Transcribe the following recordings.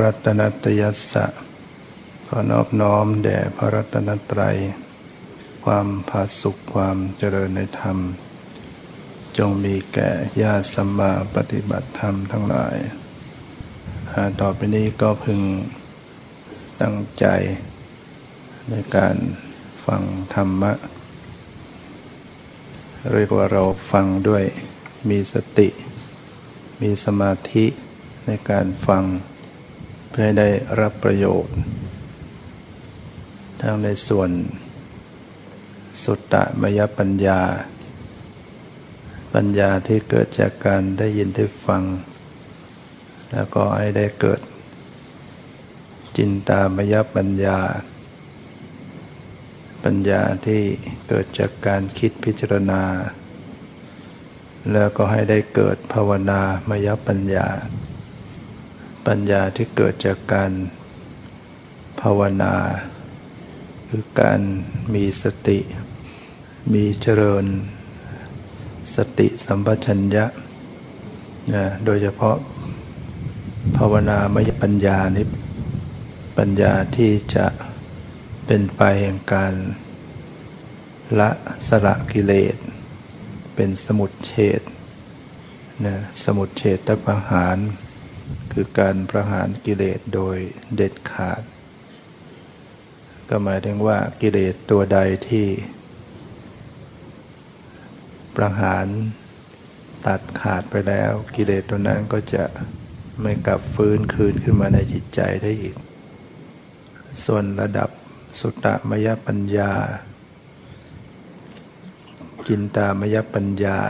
รัตนตยัสสะขอนอบน้อมแด่พระรัตนตรัยความผาสุกความเจริญในธรรมจงมีแก่ญาติสัมมาปฏิบัติธรรมทั้งหลายต่อไปนี้ก็พึงตั้งใจในการฟังธรรมะเรียกว่าเราฟังด้วยมีสติมีสมาธิในการฟังเพื่อให้ได้รับประโยชน์ทั้งในส่วนสุตตมยปัญญาปัญญาที่เกิดจากการได้ยินได้ฟังแล้วก็ให้ได้เกิดจินตามยปัญญาปัญญาที่เกิดจากการคิดพิจารณาแล้วก็ให้ได้เกิดภาวนามยปัญญาปัญญาที่เกิดจากการภาวนาคือการมีสติมีเจริญสติสัมปชัญญะโดยเฉพาะภาวนามยปัญญานี้ปัญญาที่จะเป็นไปแห่งการละสละกิเลสเป็นสมุจเฉทสมุจเฉทประหารคือการประหารกิเลสโดยเด็ดขาดก็หมายถึงว่ากิเลสตัวใดที่ประหารตัดขาดไปแล้วกิเลสตัวนั้นก็จะไม่กลับฟื้นคืนขึ้นมาในจิตใจได้อีกส่วนระดับสุตตมยปัญญาจินตามยปัญญา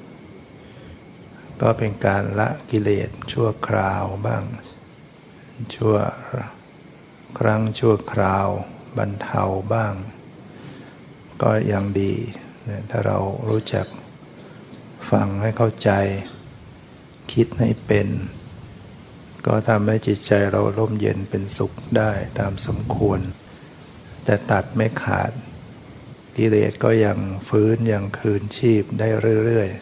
ก็เป็นการละกิเลสชั่วคราวบ้างชั่วครั้งชั่วคราวบรรเทาบ้างก็ยังดีถ้าเรารู้จักฟังให้เข้าใจคิดให้เป็นก็ทำให้จิตใจเราร่มเย็นเป็นสุขได้ตามสมควรแต่ตัดไม่ขาดกิเลสก็ยังฟื้นยังคืนชีพได้เรื่อย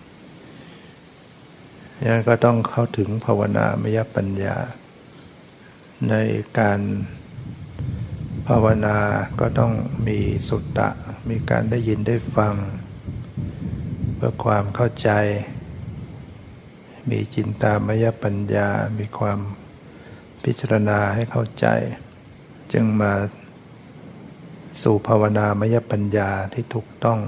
ๆยังก็ต้องเข้าถึงภาวนามยปัญญาในการภาวนาก็ต้องมีสุตตะมีการได้ยินได้ฟังเพื่อความเข้าใจมีจินตามยปัญญามีความพิจารณาให้เข้าใจจึงมาสู่ภาวนามยปัญญาที่ถูกต้อง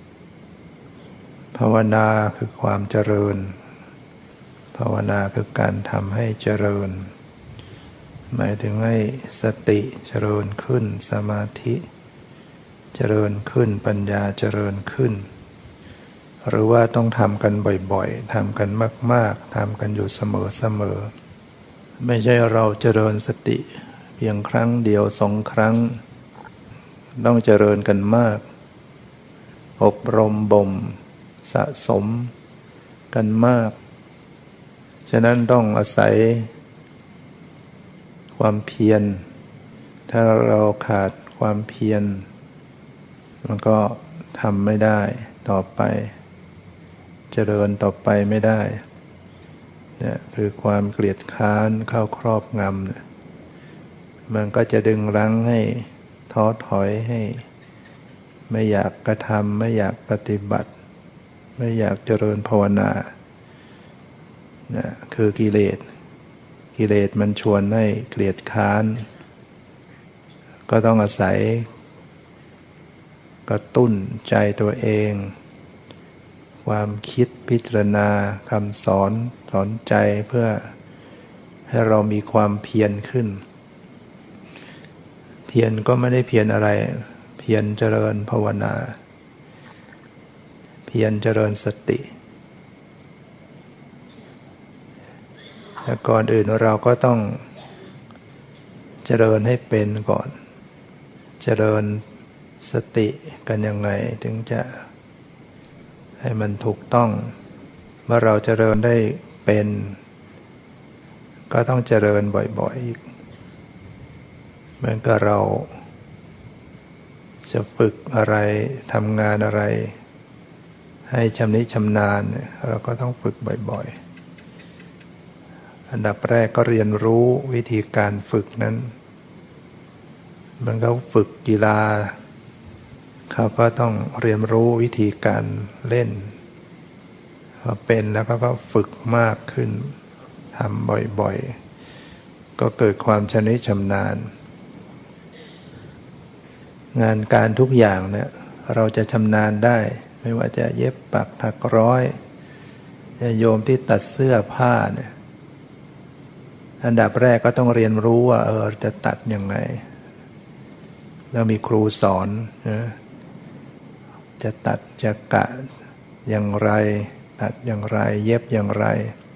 ภาวนาคือความเจริญภาวนาคือการทำให้เจริญหมายถึงให้สติเจริญขึ้นสมาธิเจริญขึ้นปัญญาเจริญขึ้นหรือว่าต้องทำกันบ่อยๆทำกันมากๆทำกันอยู่เสมอๆไม่ใช่เราเจริญสติเพียงครั้งเดียว2 ครั้งต้องเจริญกันมากอบรมบ่มสะสมกันมากฉะนั้นต้องอาศัยความเพียรถ้าเราขาดความเพียรมันก็ทำไม่ได้ต่อไปเจริญต่อไปไม่ได้เนี่ยคือความเกลียดค้านเข้าครอบงำมันก็จะดึงรั้งให้ท้อถอยให้ไม่อยากกระทำไม่อยากปฏิบัติไม่อยากเจริญภาวนาคือกิเลสมันชวนให้เกลียดค้านก็ต้องอาศัยกระตุ้นใจตัวเองความคิดพิจารณาคำสอนใจเพื่อให้เรามีความเพียรขึ้นเพียรก็ไม่ได้เพียรอะไรเพียรเจริญภาวนาเพียรเจริญสติแต่ก่อนอื่นเราก็ต้องเจริญให้เป็นก่อนเจริญสติกันยังไงถึงจะให้มันถูกต้องเมื่อเราเจริญได้เป็นก็ต้องเจริญบ่อยๆอีกเหมือนกับเราจะฝึกอะไรทำงานอะไรให้ชำนิชำนาญเราก็ต้องฝึกบ่อยๆอันดับแรกก็เรียนรู้วิธีการฝึกนั้นมันก็ฝึกกีฬาเขาก็ต้องเรียนรู้วิธีการเล่นพอเป็นแล้วก็ฝึกมากขึ้นทำบ่อยๆก็เกิดความชำนิชำนาญงานการทุกอย่างเนี่ยเราจะชำนาญได้ไม่ว่าจะเย็บปักถักร้อยโยมที่ตัดเสื้อผ้าเนี่ยอันดับแรกก็ต้องเรียนรู้ว่าจะตัดยังไงแล้วมีครูสอนนะจะตัดจะกะอย่างไรตัดอย่างไรเย็บอย่างไร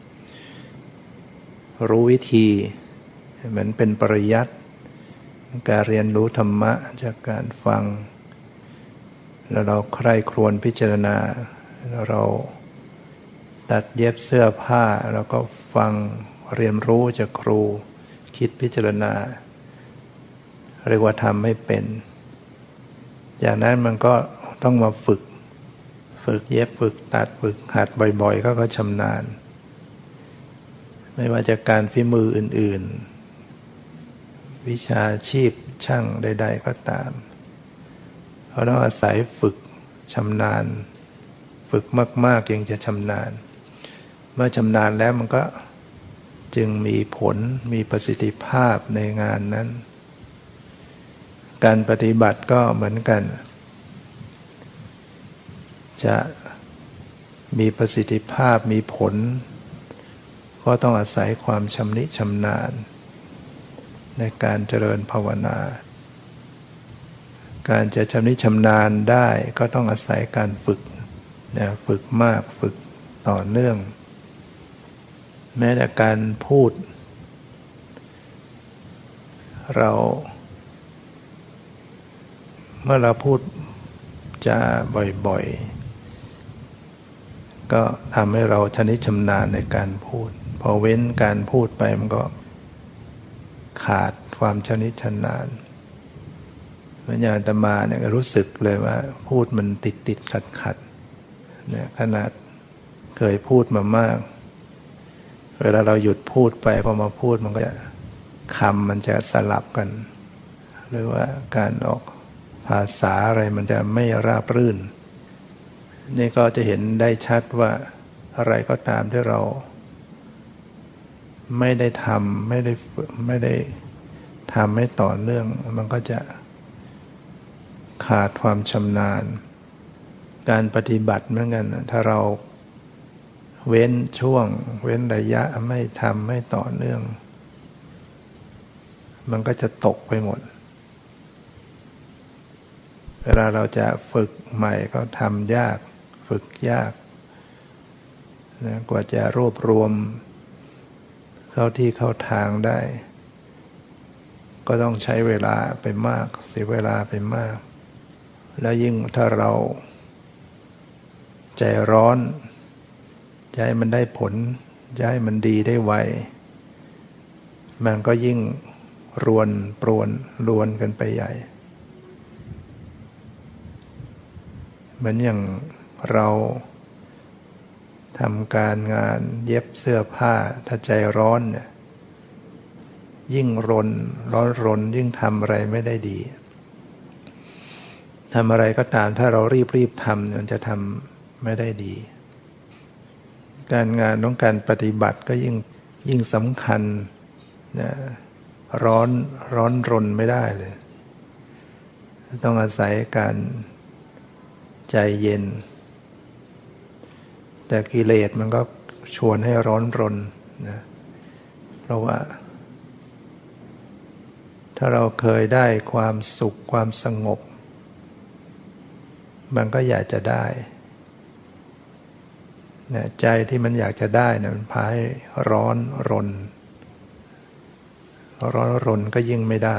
รู้วิธีเหมือนเป็นปริยัติการเรียนรู้ธรรมะจากการฟังแล้วเราใคร่ครวญพิจารณาเราตัดเย็บเสื้อผ้าแล้วก็ฟังเรียนรู้จากครูคิดพิจารณาเรียกว่าทำให้เป็นจากนั้นมันก็ต้องมาฝึกเย็บฝึกตัดฝึกหัดบ่อยๆก็ชำนาญไม่ว่าจะการฝีมืออื่นๆวิชาชีพช่างใดๆก็ตามเราต้องอาศัยฝึกชำนาญฝึกมากๆจึงจะชำนาญเมื่อชำนาญแล้วมันก็จึงมีผลมีประสิทธิภาพในงานนั้นการปฏิบัติก็เหมือนกันจะมีประสิทธิภาพมีผลก็ต้องอาศัยความชำนิชำนาญในการเจริญภาวนาการจะชำนิชำนาญได้ก็ต้องอาศัยการฝึกฝึกมากฝึกต่อเนื่องแม้แต่การพูดเมื่อเราพูดจะบ่อยๆก็ทำให้เราชำนิชำนาญในการพูดพอเว้นการพูดไปมันก็ขาดความชำนิชำนาญเหมือนอย่างอาตมาเนี่ยรู้สึกเลยว่าพูดมันติดขัดเนี่ยขนาดเคยพูดมามากเวลาเราหยุดพูดไปพอมาพูดมันก็จะคำมันจะสลับกันหรือว่าการออกภาษาอะไรมันจะไม่ราบรื่นนี่ก็จะเห็นได้ชัดว่าอะไรก็ตามที่เราไม่ได้ทำไม่ได้ทำให้ต่อเนื่องมันก็จะขาดความชำนาญการปฏิบัติเหมือนกันถ้าเราเว้นช่วงเว้นระยะไม่ทำไม่ต่อเนื่องมันก็จะตกไปหมดเวลาเราจะฝึกใหม่ก็ทำยากฝึกยากนะกว่าจะรวบรวมเข้าที่เข้าทางได้ก็ต้องใช้เวลาไปมากเสียเวลาไปมากแล้วยิ่งถ้าเราใจร้อนจะให้มันได้ผลจะให้มันดีได้ไวมันก็ยิ่งรวนกันไปใหญ่เหมือนอย่างเราทำการงานเย็บเสื้อผ้าถ้าใจร้อนเนี่ยยิ่งร้อนยิ่งทำอะไรไม่ได้ดีทำอะไรก็ตามถ้าเรารีบทำมันจะทำไม่ได้ดีการงานต้องการปฏิบัติก็ยิ่งสำคัญนะร้อนรนไม่ได้เลยต้องอาศัยการใจเย็นแต่กิเลสมันก็ชวนให้ร้อนรนนะเพราะว่าถ้าเราเคยได้ความสุขความสงบมันก็อยากจะได้นะใจที่มันอยากจะได้นะมันพาให้ร้อนรนก็ยิ่งไม่ได้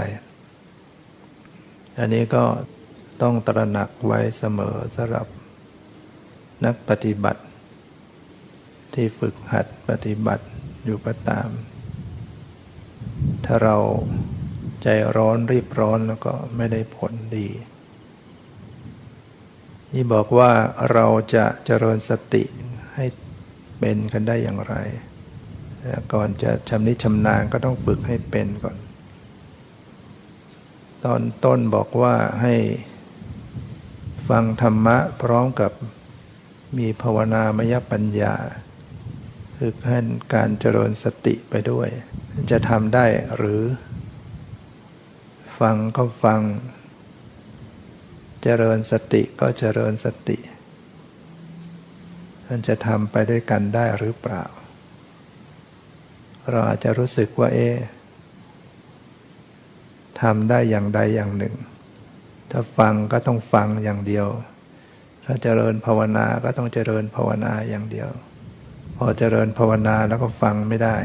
อันนี้ก็ต้องตระหนักไว้เสมอสำหรับนักปฏิบัติที่ฝึกหัดปฏิบัติอยู่ก็ตามถ้าเราใจร้อนรีบร้อนแล้วก็ไม่ได้ผลดีนี่บอกว่าเราจะเจริญสติให้เป็นกันได้อย่างไรก่อนจะชำนิชำนาญก็ต้องฝึกให้เป็นก่อน ตอนต้นบอกว่าให้ฟังธรรมะพร้อมกับมีภาวนามยปัญญาคือให้การเจริญสติไปด้วยจะทำได้หรือฟังก็ฟังเจริญสติก็เจริญสติมันจะทำไปด้วยกันได้หรือเปล่าเราอาจจะรู้สึกว่าทำได้อย่างใดอย่างหนึ่งถ้าฟังก็ต้องฟังอย่างเดียวถ้าเจริญภาวนาก็ต้องเจริญภาวนาอย่างเดียวพอเจริญภาวนาแล้วก็ฟังไม่ได้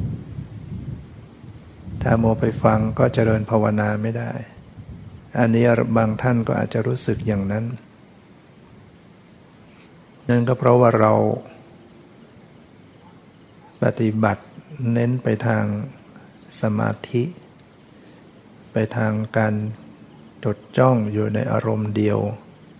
ถ้าโมไปฟังก็เจริญภาวนาไม่ได้อันนี้บางท่านก็อาจจะรู้สึกอย่างนั้นนั่นก็เพราะว่าเราปฏิบัติเน้นไปทางสมาธิไปทางการจดจ้องอยู่ในอารมณ์เดียว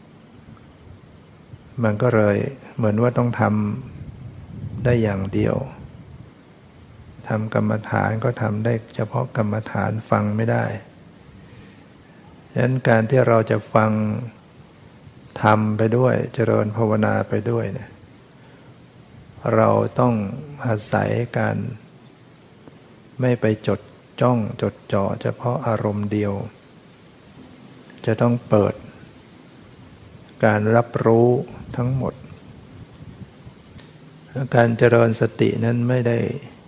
มันก็เลยเหมือนว่าต้องทำได้อย่างเดียวทำกรรมฐานก็ทำได้เฉพาะกรรมฐานฟังไม่ได้ฉะนั้นการที่เราจะฟังทำไปด้วยเจริญภาวนาไปด้วยเนี่ยเราต้องอาศัยการไม่ไปจดจ้องจดจ่อเฉพาะอารมณ์เดียวจะต้องเปิดการรับรู้ทั้งหมดการเจริญสตินั้นไม่ได้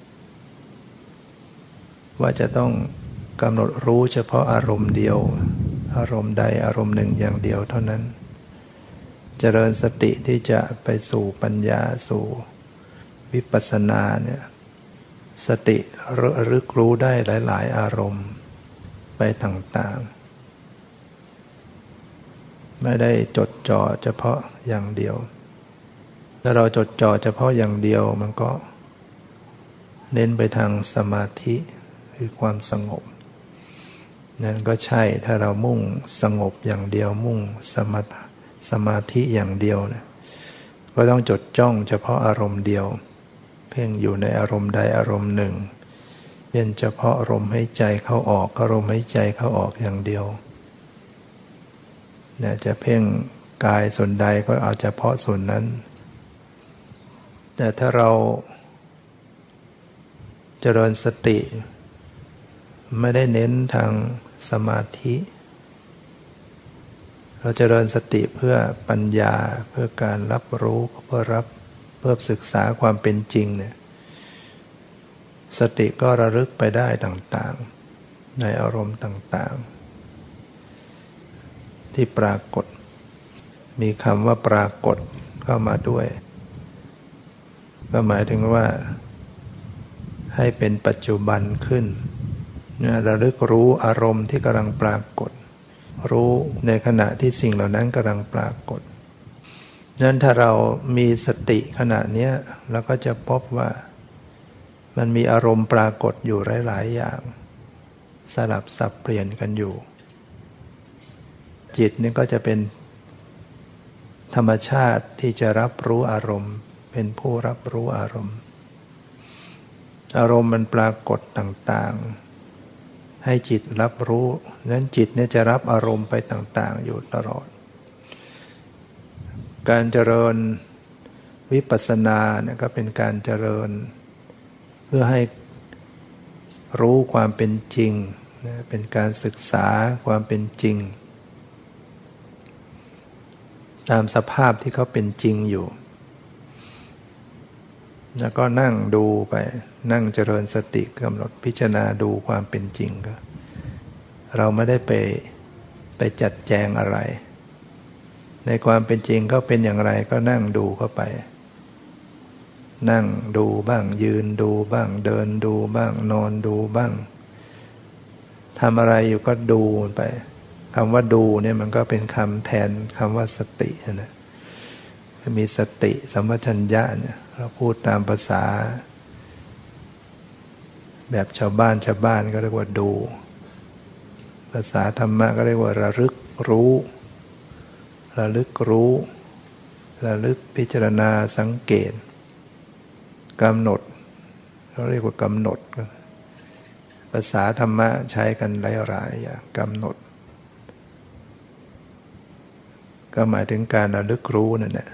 ว่าจะต้องกำหนดรู้เฉพาะอารมณ์เดียวอารมณ์ใดอารมณ์หนึ่งอย่างเดียวเท่านั้นเจริญสติที่จะไปสู่ปัญญาสู่วิปัสสนาเนี่ยสติระลึกรู้ได้หลายๆอารมณ์ไปต่างๆไม่ได้จดจ่อเฉพาะอย่างเดียวถ้าเราจดจ่อเฉพาะอย่างเดียวมันก็เน้นไปทางสมาธิคือความสงบนั่นก็ใช่ถ้าเรามุ่งสงบอย่างเดียวมุ่งสมาธิอย่างเดียวเนี่ยก็ต้องจดจ้องเฉพาะอารมณ์เดียวเพ่งอยู่ในอารมณ์ใดอารมณ์หนึ่งเช่นเฉพาะลมหายใจเข้าออกก็ลมหายใจเข้าออกอย่างเดียวเนี่ยจะเพ่งกายส่วนใดก็เอาเฉพาะส่วนนั้นแต่ถ้าเราเจริญสติไม่ได้เน้นทางสมาธิเราเจริญสติเพื่อปัญญาเพื่อการรับรู้เพื่อศึกษาความเป็นจริงเนี่ยสติก็ระลึกไปได้ต่างๆในอารมณ์ต่างๆที่ปรากฏมีคำว่าปรากฏเข้ามาด้วยก็หมายถึงว่าให้เป็นปัจจุบันขึ้นระลึกรู้อารมณ์ที่กำลังปรากฏรู้ในขณะที่สิ่งเหล่านั้นกำลังปรากฏนั้นถ้าเรามีสติขณะนี้เราก็จะพบว่ามันมีอารมณ์ปรากฏอยู่หลายๆอย่างสลับสับเปลี่ยนกันอยู่จิตนี่ก็จะเป็นธรรมชาติที่จะรับรู้อารมณ์เป็นผู้รับรู้อารมณ์อารมณ์มันปรากฏต่างๆให้จิตรับรู้นั้นจิตเนี่ยจะรับอารมณ์ไปต่างๆอยู่ตลอดการเจริญวิปัสสนาเนี่ยก็เป็นการเจริญเพื่อให้รู้ความเป็นจริงเป็นการศึกษาความเป็นจริงตามสภาพที่เขาเป็นจริงอยู่แล้วก็นั่งดูไปนั่งเจริญสติกำหนดพิจารณาดูความเป็นจริงก็เราไม่ได้ไปจัดแจงอะไรในความเป็นจริงเขาเป็นอย่างไรก็นั่งดูเข้าไปนั่งดูบ้างยืนดูบ้างเดินดูบ้างนอนดูบ้างทำอะไรอยู่ก็ดูไปคำว่าดูเนี่ยมันก็เป็นคำแทนคำว่าสตินะมีสติสัมปชัญญะเนี่ยเราพูดตามภาษาแบบชาวบ้านก็เรียกว่าดูภาษาธรรมะก็เรียกว่าระลึกรู้ระลึกพิจารณาสังเกตกำหนดเขาเรียกว่ากำหนดภาษาธรรมะใช้กันหลายๆอย่างกำหนดก็หมายถึงการระลึกรู้นั่นแหละ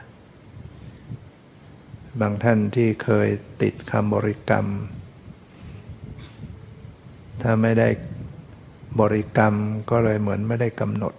บางท่านที่เคยติดคำบริกรรมถ้าไม่ได้บริกรรมก็เลยเหมือนไม่ได้กำหนด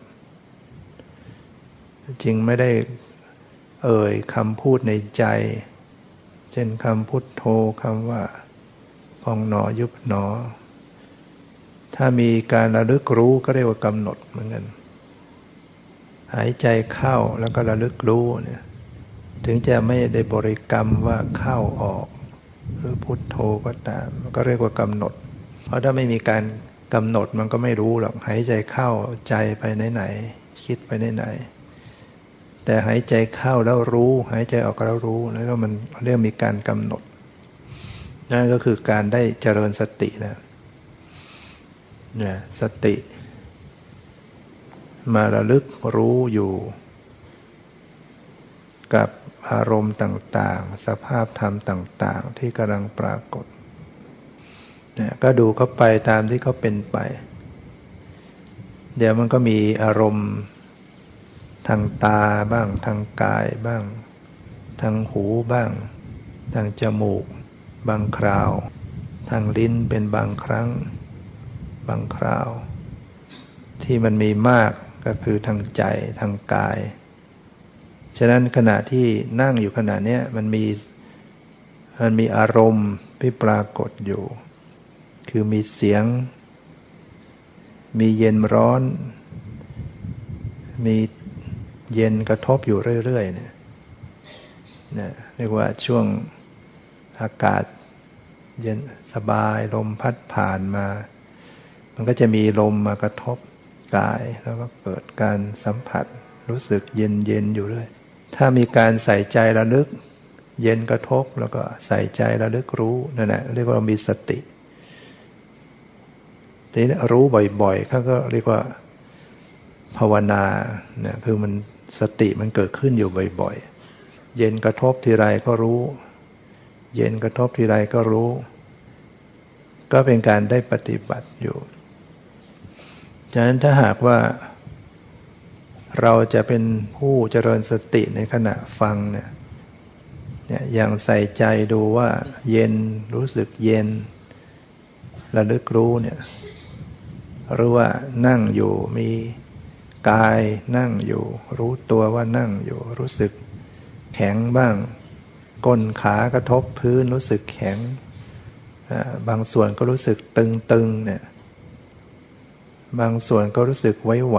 จริงไม่ได้เอ่ยคำพูดในใจเช่นคำพุทโธคำว่าพองหนอยุบหนอถ้ามีการระลึกรู้ก็เรียกว่ากำหนดเหมือนกันหายใจเข้าแล้วก็ระลึกรู้เนี่ยถึงจะไม่ได้บริกรรมว่าเข้าออกหรือพุทโธก็ตามมันก็เรียกว่ากำหนดเพราะถ้าไม่มีการกำหนดมันก็ไม่รู้หรอกหายใจเข้าใจไปไหนๆคิดไปไหนๆแต่หายใจเข้าแล้วรู้หายใจออกแล้วรู้แล้วก็มันเรียกมีการกำหนดนั่นก็คือการได้เจริญสตินะสติมาระลึกรู้อยู่กับอารมณ์ต่างๆสภาพธรรมต่างๆที่กำลังปรากฏก็ดูเขาไปตามที่เขาเป็นไปเดี๋ยวมันก็มีอารมณ์ทางตาบ้างทางกายบ้างทางหูบ้างทางจมูกบางคราวทางลิ้นเป็นบางครั้งบางคราวที่มันมีมากก็คือทางใจทางกายฉะนั้นขณะที่นั่งอยู่ขณะนี้มันมีอารมณ์ที่ปรากฏอยู่คือมีเสียงมีเย็นร้อนมีเย็นกระทบอยู่เรื่อยๆเนี่ยเรียกว่าช่วงอากาศเย็นสบายลมพัดผ่านมามันก็จะมีลมมากระทบกายแล้วก็เกิดการสัมผัสรู้สึกเย็นๆอยู่เรื่อยถ้ามีการใส่ใจระลึกเย็นกระทบแล้วก็ใส่ใจระลึกรู้นั่นแหละเรียกว่ามีสติทีนี้รู้บ่อยๆเขาก็เรียกว่าภาวนาเนี่ยคือมันสติมันเกิดขึ้นอยู่บ่อยๆเย็นกระทบทีไรก็รู้เย็นกระทบทีไรก็รู้ก็เป็นการได้ปฏิบัติอยู่ฉะนั้นถ้าหากว่าเราจะเป็นผู้เจริญสติในขณะฟังเนี่ยอย่างใส่ใจดูว่าเย็นรู้สึกเย็นระลึกรู้เนี่ยหรือว่านั่งอยู่มีกายนั่งอยู่รู้ตัวว่านั่งอยู่รู้สึกแข็งบ้างก้นขากระทบพื้นรู้สึกแข็งบางส่วนก็รู้สึกตึงๆเนี่ยบางส่วนก็รู้สึกไหว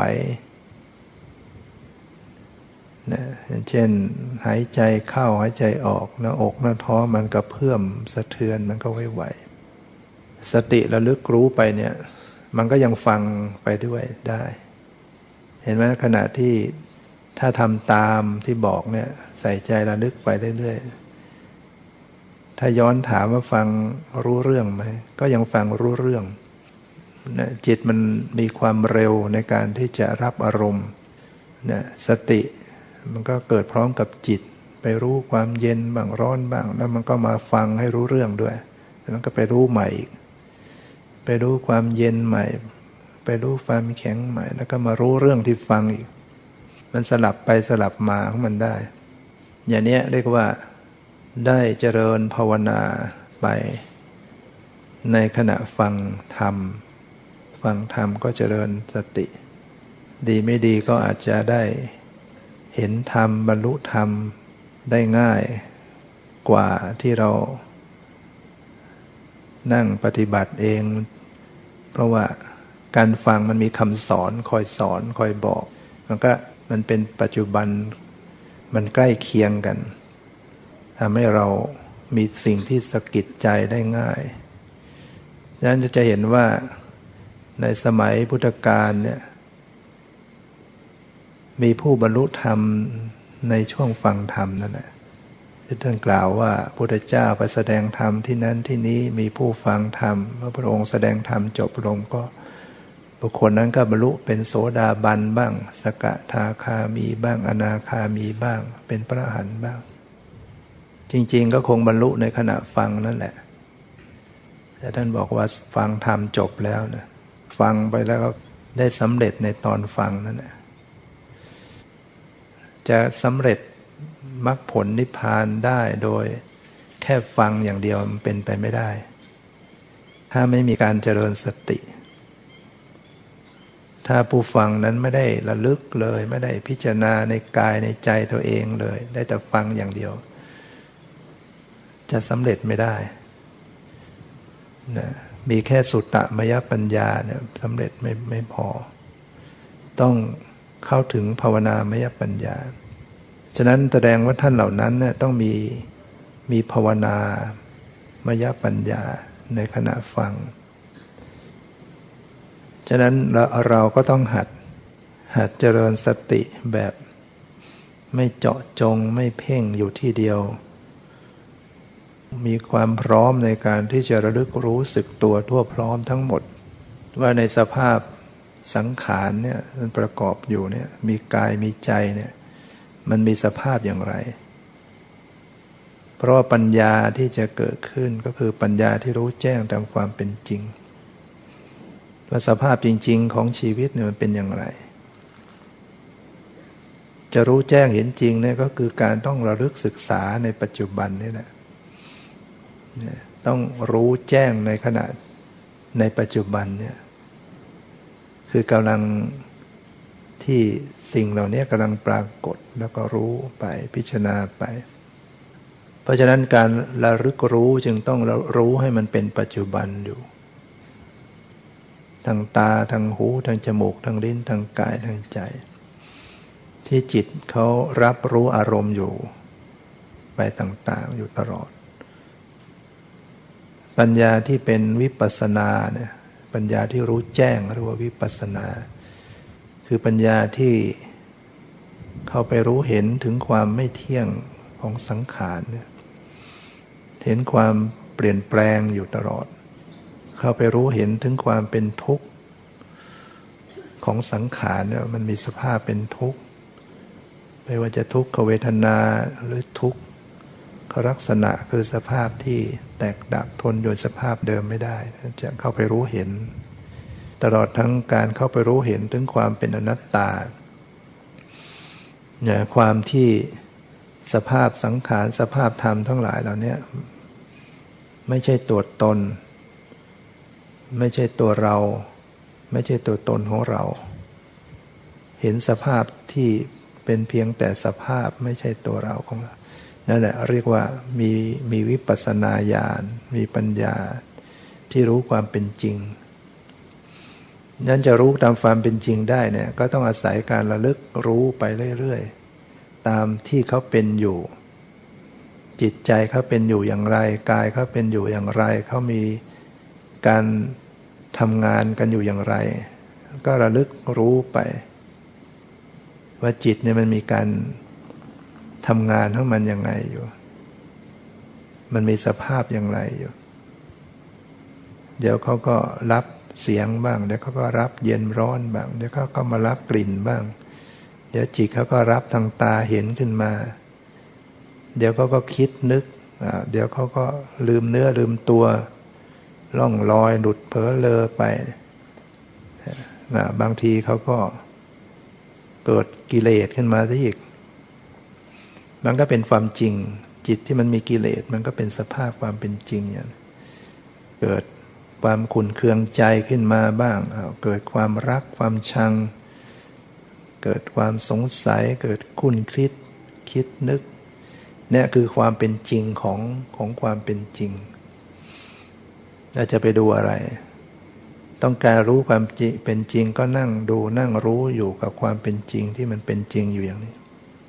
ๆนะอย่างเช่นหายใจเข้าหายใจออกหน้าอกหน้าท้องมันกระเพื่อมสะเทือนมันก็ไหวๆสติระลึกรู้ไปเนี่ยมันก็ยังฟังไปด้วยได้เห็นไหมขณะที่ถ้าทำตามที่บอกเนี่ยใส่ใจระลึกไปเรื่อยๆถ้าย้อนถามว่าฟังรู้เรื่องไหมก็ยังฟังรู้เรื่องนะจิตมันมีความเร็วในการที่จะรับอารมณ์นะสติมันก็เกิดพร้อมกับจิตไปรู้ความเย็นบ้างร้อนบ้างแล้วมันก็มาฟังให้รู้เรื่องด้วยแล้วมันก็ไปรู้ใหม่อีกไปรู้ความเย็นใหม่ไปรู้ความแข็งใหม่แล้วก็มารู้เรื่องที่ฟังอีกมันสลับไปสลับมาของมันได้อย่างนี้เรียกว่าได้เจริญภาวนาไปในขณะฟังธรรมก็เจริญสติดีไม่ดีก็อาจจะได้เห็นธรรมบรรลุธรรมได้ง่ายกว่าที่เรานั่งปฏิบัติเองเพราะว่าการฟังมันมีคำสอนคอยบอกมันเป็นปัจจุบันมันใกล้เคียงกันทำให้เรามีสิ่งที่สะกิดใจได้ง่ายดังนั้นจะเห็นว่าในสมัยพุทธกาลเนี่ยมีผู้บรรลุธรรมในช่วงฟังธรรมนั่นแหละที่ท่านกล่าวว่าพุทธเจ้าไปแสดงธรรมที่นั้นที่นี้มีผู้ฟังธรรมเมื่อพระองค์แสดงธรรมจบลงก็บุคคลนั้นก็บรรลุเป็นโสดาบันบ้างสกทาคามีบ้างอนาคามีบ้างเป็นพระอรหันต์บ้างจริงๆก็คงบรรลุในขณะฟังนั่นแหละแต่ท่านบอกว่าฟังธรรมจบแล้วนะฟังไปแล้วก็ได้สำเร็จในตอนฟังนั่นแหละจะสำเร็จมรรคผลนิพพานได้โดยแค่ฟังอย่างเดียวมันเป็นไปไม่ได้ถ้าไม่มีการเจริญสติถ้าผู้ฟังนั้นไม่ได้ระลึกเลยไม่ได้พิจารณาในกายในใจตัวเองเลยได้แต่ฟังอย่างเดียวจะสำเร็จไม่ได้นะมีแค่สุตตมยปัญญาเนี่ยสำเร็จไม่พอต้องเข้าถึงภาวนามยปัญญาฉะนั้นแสดงว่าท่านเหล่านั้นเนี่ยต้องมีภาวนามยปัญญาในขณะฟังฉะนั้นเราก็ต้องหัดเจริญสติแบบไม่เจาะจงไม่เพ่งอยู่ที่เดียวมีความพร้อมในการที่จะระลึกรู้สึกตัวทั่วพร้อมทั้งหมดว่าในสภาพสังขารเนี่ยมันประกอบอยู่เนี่ยมีกายมีใจเนี่ยมันมีสภาพอย่างไรเพราะปัญญาที่จะเกิดขึ้นก็คือปัญญาที่รู้แจ้งตามความเป็นจริงว่าสภาพจริงๆของชีวิตเนี่ยมันเป็นอย่างไรจะรู้แจ้งเห็นจริงเนี่ยก็คือการต้องระลึกศึกษาในปัจจุบันนี่แหละต้องรู้แจ้งในขณะในปัจจุบันเนี่ยคือกำลังที่สิ่งเหล่านี้กำลังปรากฏแล้วก็รู้ไปพิจารณาไปเพราะฉะนั้นการระลึกรู้จึงต้องรู้ให้มันเป็นปัจจุบันอยู่ทางตาทางหูทางจมูกทางลิ้นทางกายทางใจที่จิตเขารับรู้อารมณ์อยู่ไปต่างๆอยู่ตลอดปัญญาที่เป็นวิปัสสนาเนี่ยปัญญาที่รู้แจ้งเรียกว่าวิปัสสนาคือปัญญาที่เข้าไปรู้เห็นถึงความไม่เที่ยงของสังขารเนี่ยเห็นความเปลี่ยนแปลงอยู่ตลอดเข้าไปรู้เห็นถึงความเป็นทุกข์ของสังขารเนี่ยมันมีสภาพเป็นทุกข์ไม่ว่าจะทุกขเวทนาหรือทุกขลักษณะคือสภาพที่แตกดับทนโดยสภาพเดิมไม่ได้จะเข้าไปรู้เห็นตลอดทั้งการเข้าไปรู้เห็นถึงความเป็นอนัตตาเนี่ยความที่สภาพสังขารสภาพธรรมทั้งหลายเหล่านี้ไม่ใช่ตัวตนไม่ใช่ตัวเราไม่ใช่ตัวตนของเราเห็นสภาพที่เป็นเพียงแต่สภาพไม่ใช่ตัวเราของเรานั่นแหละเรียกว่ามีวิปัสสนาญาณมีปัญญาที่รู้ความเป็นจริงนั้นจะรู้ตามความเป็นจริงได้เนี่ยก็ต้องอาศัยการระลึกรู้ไปเรื่อยๆตามที่เขาเป็นอยู่จิตใจเขาเป็นอยู่อย่างไรกายเขาเป็นอยู่อย่างไรเขามีการทำงานกันอยู่อย่างไรก็ระลึกรู้ไปว่าจิตเนี่ยมันมีการทำงานของมันยังไงอยู่มันมีสภาพอย่างไรอยู่เดี๋ยวเขาก็รับเสียงบ้างเดี๋ยวเขาก็รับเย็นร้อนบ้างเดี๋ยวเขาก็มารับกลิ่นบ้างเดี๋ยวจิตเขาก็รับทางตาเห็นขึ้นมาเดี๋ยวเขาก็คิดนึกเดี๋ยวเขาก็ลืมเนื้อลืมตัวล่องลอยหลุดเผลอเลอไปบางทีเขาก็เกิดกิเลสขึ้นมาซะอีกมันก็เป็นความจริงจิตที่มันมีกิเลสมันก็เป็นสภาพความเป็นจริงอย่างเกิดความขุ่นเคืองใจขึ้นมาบ้างเกิดความรักความชังเกิดความสงสัยเกิดคุ้นคิดนึกเนี่ยคือความเป็นจริงของความเป็นจริงเราจะไปดูอะไรต้องการรู้ความเป็นจริงก็นั่งดูนั่งรู้อยู่กับความเป็นจริงที่มันเป็นจริงอยู่อย่างนี้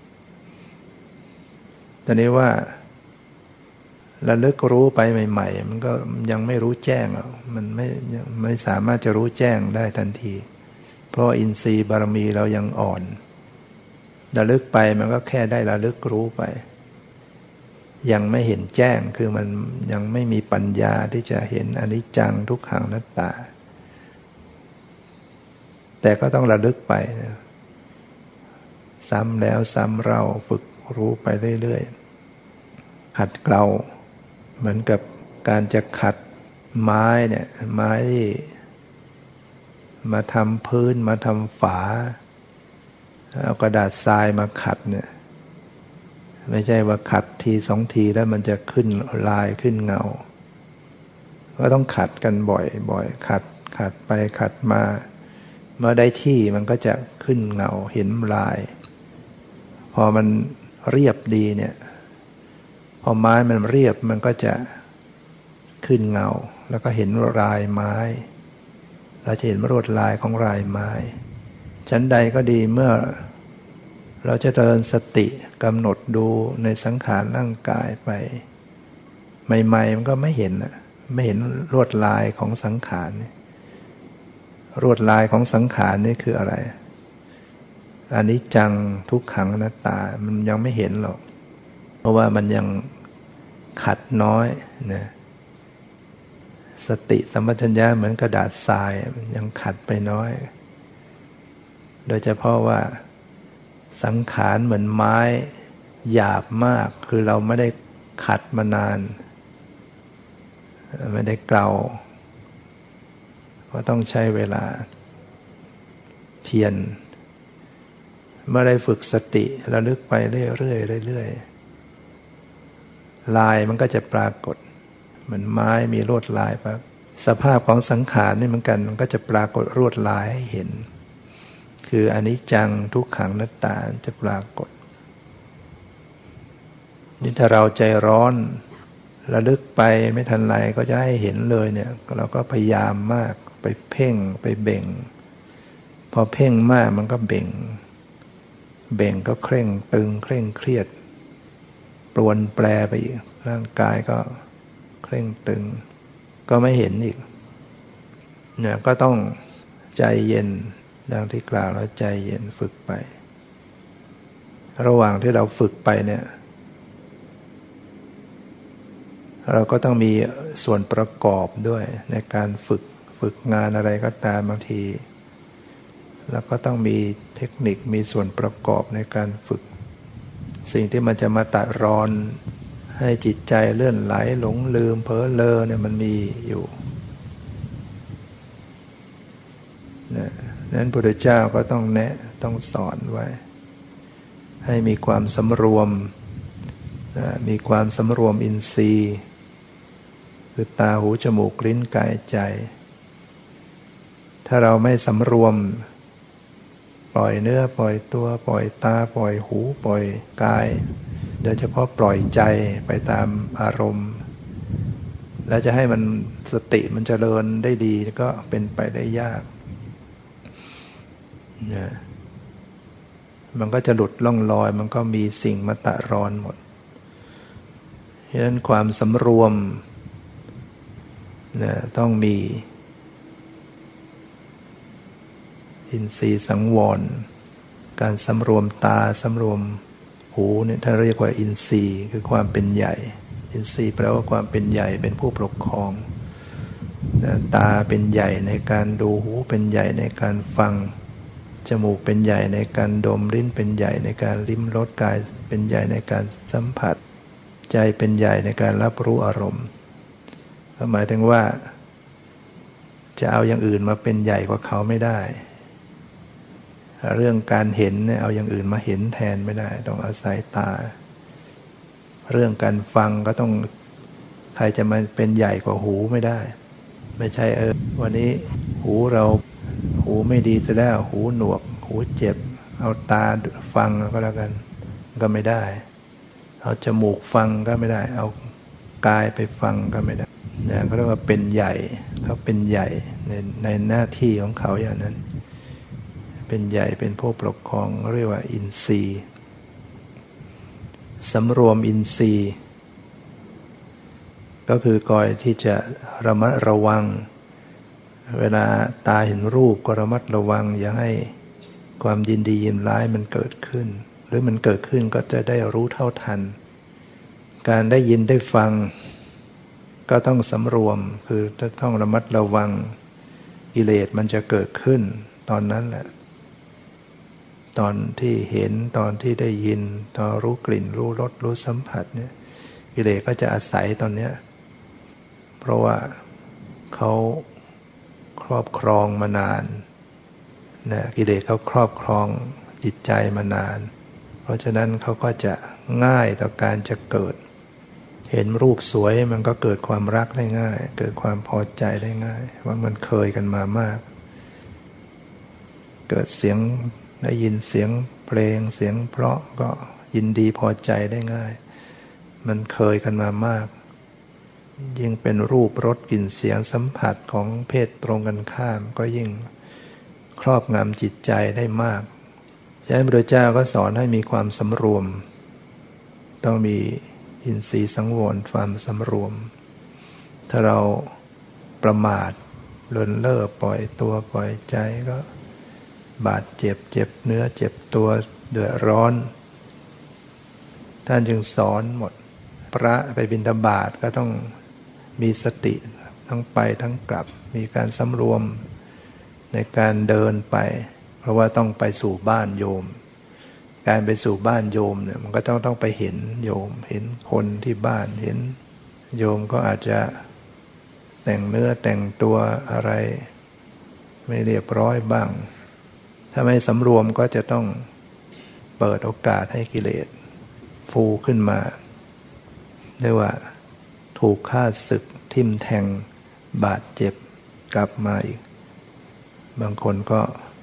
ตอนนี้ว่าระลึกรู้ไปใหม่ๆมันก็ยังไม่รู้แจ้งหรอกมันไม่สามารถจะรู้แจ้งได้ทันทีเพราะอินทรีย์บารมีเรายังอ่อนระลึกไปมันก็แค่ได้ระลึกรู้ไปยังไม่เห็นแจ้งคือมันยังไม่มีปัญญาที่จะเห็นอนิจจังทุกขังอนัตตาแต่ก็ต้องระลึกไปซ้ำแล้วซ้ำเล่าฝึกรู้ไปเรื่อยๆขัดเกลาเหมือนกับการจะขัดไม้เนี่ยไม้ที่มาทำพื้นมาทำฝาเอากระดาษทรายมาขัดเนี่ยไม่ใช่ว่าขัดทีสองทีแล้วมันจะขึ้นลายขึ้นเงาก็ต้องขัดกันบ่อยขัดไปขัดมาเมื่อได้ที่มันก็จะขึ้นเงาเห็นลายพอมันเรียบดีเนี่ยพอไม้มันเรียบมันก็จะขึ้นเงาแล้วก็เห็นลายไม้เราจะเห็นลวดลายของลายไม้ชั้นใดก็ดีเมื่อเราจะเจริญสติกำหนดดูในสังขารร่างกายไปใหม่ๆมันก็ไม่เห็นลวดลายของสังขารลวดลายของสังขารนี่คืออะไรอนิจจังทุกขังอนัตตามันยังไม่เห็นหรอกเพราะว่ามันยังขัดน้อยนะสติสัมปชัญญะเหมือนกระดาษทรายมันยังขัดไปน้อยโดยเฉพาะว่าสังขารเหมือนไม้หยาบมากคือเราไม่ได้ขัดมานานไม่ได้เกลาก็ต้องใช้เวลาเพียรเมื่อได้ฝึกสติระลึกไปเรื่อยๆลายมันก็จะปรากฏเหมือนไม้มีลวดลายปั๊บสภาพของสังขารนี่เหมือนกันมันก็จะปรากฏลวดลายให้เห็นคืออนิจจังทุกขังอนัตตาจะปรากฏนี่ถ้าเราใจร้อนระลึกไปไม่ทันไรก็จะให้เห็นเลยเนี่ยเราก็พยายามมากไปเพ่งไปเบ่งพอเพ่งมากมันก็เบ่งก็เคร่งตึงเคร่งเครียดปรวนแปรไปอีกร่างกายก็เคร่งตึงก็ไม่เห็นอีกเนี่ยก็ต้องใจเย็นดังที่กล่าวแล้วใจเย็นฝึกไประหว่างที่เราฝึกไปเนี่ยเราก็ต้องมีส่วนประกอบด้วยในการฝึกงานอะไรก็ตามบางทีแล้วก็ต้องมีเทคนิคมีส่วนประกอบในการฝึกสิ่งที่มันจะมาตัดรอนให้จิตใจเลื่อนไหลหลงลืมเพ้อเล้อเนี่ยมันมีอยู่นั้นพระพุทธเจ้าก็ต้องแนะต้องสอนไว้ให้มีความสำรวมมีความสำรวมอินทรีย์คือตาหูจมูกลิ้นกายใจถ้าเราไม่สำรวมปล่อยเนื้อปล่อยตัวปล่อยตาปล่อยหูปล่อยกายโดยเฉพาะปล่อยใจไปตามอารมณ์แล้วจะให้มันสติมันเจริญได้ดีก็เป็นไปได้ยากมันก็จะหลุดล่องลอยมันก็มีสิ่งมาตะรอนหมดฉะนั้นความสำรวมต้องมีอินทรีย์สังวรการสำรวมตาสำรวมหูเนี่ยถ้าเรียกว่าอินทรีย์คือความเป็นใหญ่อินทรีย์แปลว่าความเป็นใหญ่เป็นผู้ปกครองตาเป็นใหญ่ในการดูหูเป็นใหญ่ในการฟังจมูกเป็นใหญ่ในการดมลิ้นเป็นใหญ่ในการลิ้มรสกายเป็นใหญ่ในการสัมผัสใจเป็นใหญ่ในการรับรู้อารมณ์หมายถึงว่าจะเอาอย่างอื่นมาเป็นใหญ่กว่าเขาไม่ได้เรื่องการเห็นเนี่ยเอาอย่างอื่นมาเห็นแทนไม่ได้ต้องอาศัยตาเรื่องการฟังก็ต้องใครจะมาเป็นใหญ่กว่าหูไม่ได้ไม่ใช่วันนี้หูไม่ดีซะแล้วหูหนวกหูเจ็บเอาตาฟังก็แล้วกันก็ไม่ได้เอาจมูกฟังก็ไม่ได้เอากายไปฟังก็ไม่ได้เนี่ยเขาเรียกว่าเป็นใหญ่เขาเป็นใหญ่ในหน้าที่ของเขาอย่างนั้นเป็นใหญ่เป็นผู้ปกครองเรียกว่าอินทรีย์สำรวมอินทรีย์ก็คือก่อนที่จะระมัดระวังเวลาตาเห็นรูปก็ระมัดระวังอย่าให้ความยินดียินร้ายมันเกิดขึ้นหรือมันเกิดขึ้นก็จะได้รู้เท่าทันการได้ยินได้ฟังก็ต้องสำรวมคือต้องระมัดระวังกิเลสมันจะเกิดขึ้นตอนนั้นแหละตอนที่เห็นตอนที่ได้ยินตอนรู้กลิ่นรู้รสรู้สัมผัสเนี่ยกิเลสก็จะอาศัยตอนเนี้ยเพราะว่าเขาครอบครองมานานนะกิเลสเขาครอบครองจิตใจมานานเพราะฉะนั้นเขาก็จะง่ายต่อการจะเกิดเห็นรูปสวยมันก็เกิดความรักได้ง่ายเกิดความพอใจได้ง่ายว่ามันเคยกันมามากเกิดเสียงได้ยินเสียงเพลงเสียงเพราะก็ยินดีพอใจได้ง่ายมันเคยกันมามากยิ่งเป็นรูปรสกลิ่นเสียงสัมผัสของเพศตรงกันข้ามก็ยิ่งครอบงำจิตใจได้มากฉะนั้นพระพุทธเจ้าก็สอนให้มีความสำรวมต้องมีอินทรีย์สังวรความสำรวมถ้าเราประมาทเลินเล่อปล่อยตัวปล่อยใจก็บาดเจ็บเจ็บเนื้อเจ็บตัวเดือดร้อนท่านจึงสอนหมดพระไปบิณฑบาตก็ต้องมีสติทั้งไปทั้งกลับมีการสำรวมในการเดินไปเพราะว่าต้องไปสู่บ้านโยมการไปสู่บ้านโยมเนี่ยมันก็ต้องไปเห็นโยมเห็นคนที่บ้านเห็นโยมก็อาจจะแต่งเนื้อแต่งตัวอะไรไม่เรียบร้อยบ้างถ้าไม่สำรวมก็จะต้องเปิดโอกาสให้กิเลสฟูขึ้นมาเรียกว่าถูกฆ่าศึกทิ่มแทงบาดเจ็บกลับมาอีกบางคนก็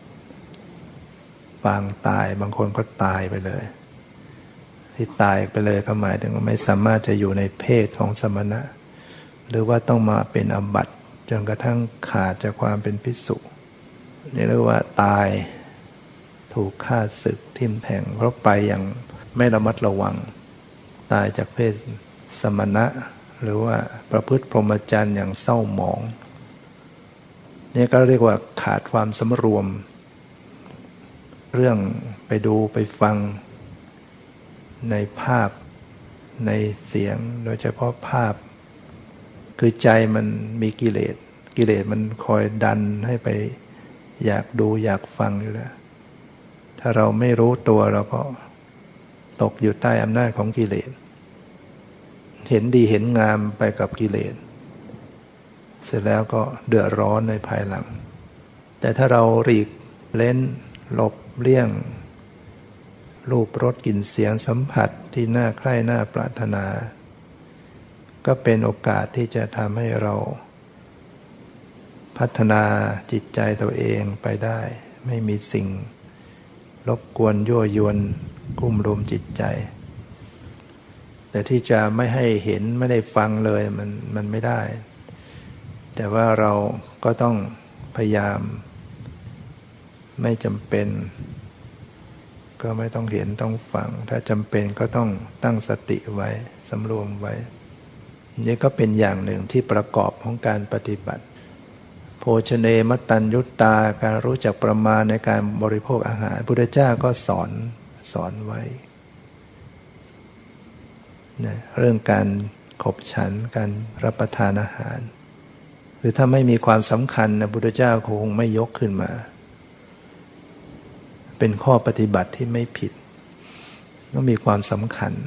ปางตายบางคนก็ตายไปเลยที่ตายไปเลยก็หมายถึงว่าไม่สามารถจะอยู่ในเพศของสมณะหรือว่าต้องมาเป็นอบัติจนกระทั่งขาดจากความเป็นภิกษุนี่เรียกว่าตายถูกฆ่าศึกทิ่มแทงเพราะไปอย่างไม่ระมัดระวังตายจากเพศสมณะหรือว่าประพฤติพรหมจรรย์อย่างเศร้าหมองนี่ก็เรียกว่าขาดความสำรวมเรื่องไปดูไปฟังในภาพในเสียงโดยเฉพาะภาพคือใจมันมีกิเลสมันคอยดันให้ไปอยากดูอยากฟังอยู่แล้วถ้าเราไม่รู้ตัวเราก็ตกอยู่ใต้อำนาจของกิเลสเห็นดีเห็นงามไปกับกิเลสเสร็จแล้วก็เดือดร้อนในภายหลังแต่ถ้าเราหลีกเล่นหลบเลี่ยงรูปรสกลิ่นเสียงสัมผัสที่น่าใคร่น่าปรารถนาก็เป็นโอกาสที่จะทำให้เราพัฒนาจิตใจตัวเองไปได้ไม่มีสิ่งรบกวนยั่วยวนกุ้มรุมจิตใจแต่ที่จะไม่ให้เห็นไม่ได้ฟังเลยมันไม่ได้แต่ว่าเราก็ต้องพยายามไม่จำเป็นก็ไม่ต้องเห็นต้องฟังถ้าจำเป็นก็ต้องตั้งสติไว้สำรวมไว้นี่ก็เป็นอย่างหนึ่งที่ประกอบของการปฏิบัติโภชเนมัตตัญญุตตาการรู้จักประมาณในการบริโภคอาหารพุทธเจ้าก็สอนไว้นะเรื่องการขบฉันการรับประทานอาหารหรือถ้าไม่มีความสำคัญนะพุทธเจ้าคงไม่ยกขึ้นมาเป็นข้อปฏิบัติที่ไม่ผิดต้องมีความสำคัญ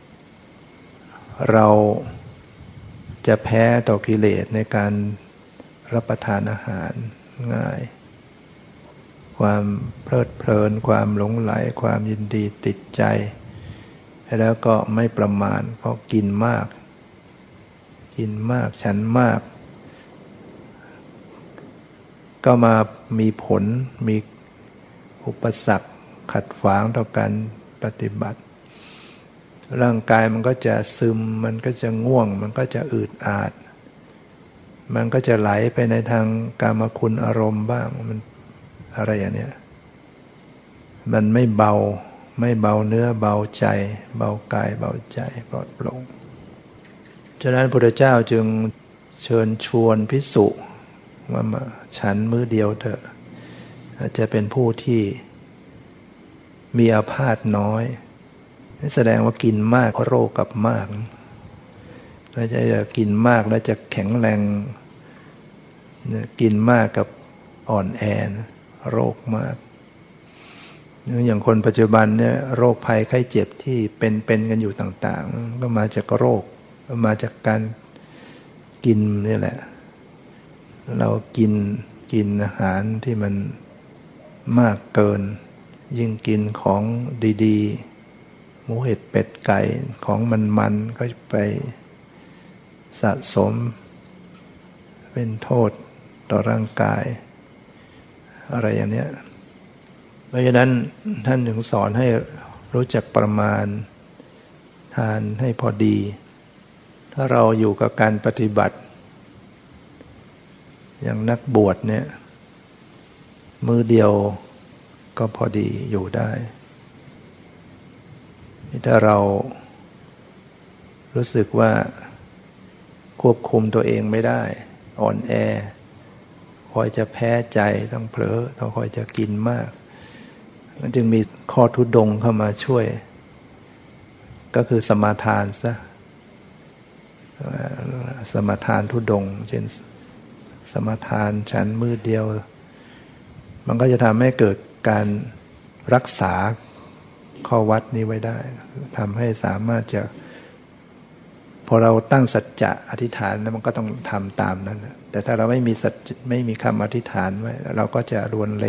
เราจะแพ้ต่อกิเลสในการรับประทานอาหารง่ายความเพลิดเพลินความหลงไหลความยินดีติดใจแล้วก็ไม่ประมาณเพราะกินมากฉันมากก็มามีผลมีอุปสรรคขัดขวางต่อการปฏิบัติร่างกายมันก็จะซึมมันก็จะง่วงมันก็จะอืดอาดมันก็จะไหลไปในทางกามคุณอารมณ์บ้างมันอะไรอย่างเนี้ยมันไม่เบาเนื้อเบาใจเบากายเบาใจปลอดโปร่งฉะนั้นพระพุทธเจ้าจึงเชิญชวนภิกษุว่ามาฉันมื้อเดียวเถอะอาจจะเป็นผู้ที่มีอาพาธน้อยแสดงว่ากินมากโรคกับมากแล้วจะกินมากแล้วจะแข็งแรงกินมากกับอ่อนแอโรคมากอย่างคนปัจจุบันเนี่ยโรคภัยไข้เจ็บที่เป็นกันอยู่ต่างๆก็มาจากโรคมาจากการกินนี่แหละเรากินอาหารที่มันมากเกินยิ่งกินของดีๆหมูเห็ดเป็ดไก่ของมันก็ไปสะสมเป็นโทษต่อร่างกายอะไรอย่างเนี้ยเพราะฉะนั้นท่านถึงสอนให้รู้จักประมาณทานให้พอดีถ้าเราอยู่กับการปฏิบัติอย่างนักบวชเนี่ยมื้อเดียวก็พอดีอยู่ได้ถ้าเรารู้สึกว่าควบคุมตัวเองไม่ได้อ่อนแอคอยจะแพ้ใจต้องเผลอต้องคอยจะกินมากมันจึงมีข้อทุดงเข้ามาช่วยก็คือสมาทานซะสมาทานทุดงเช่นสมาทานฉันมื้อเดียวมันก็จะทำให้เกิดการรักษาข้อวัดนี้ไว้ได้ทำให้สามารถจะพอเราตั้งสัจจะอธิษฐานแล้วมันก็ต้องทำตามนั้นแต่ถ้าเราไม่มีสัจไม่มีคำอธิษฐานไว้เราก็จะรวนเล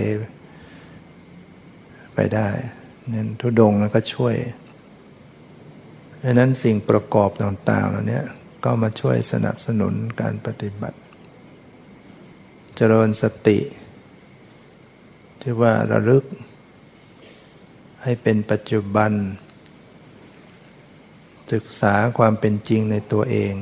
ไปได้นั่นทุดงแล้วก็ช่วยดังนั้นสิ่งประกอบต่างๆเหล่านี้ก็มาช่วยสนับสนุนการปฏิบัติเจริญสติที่ว่าระลึกให้เป็นปัจจุบันศึกษาความเป็นจริงในตัวเอง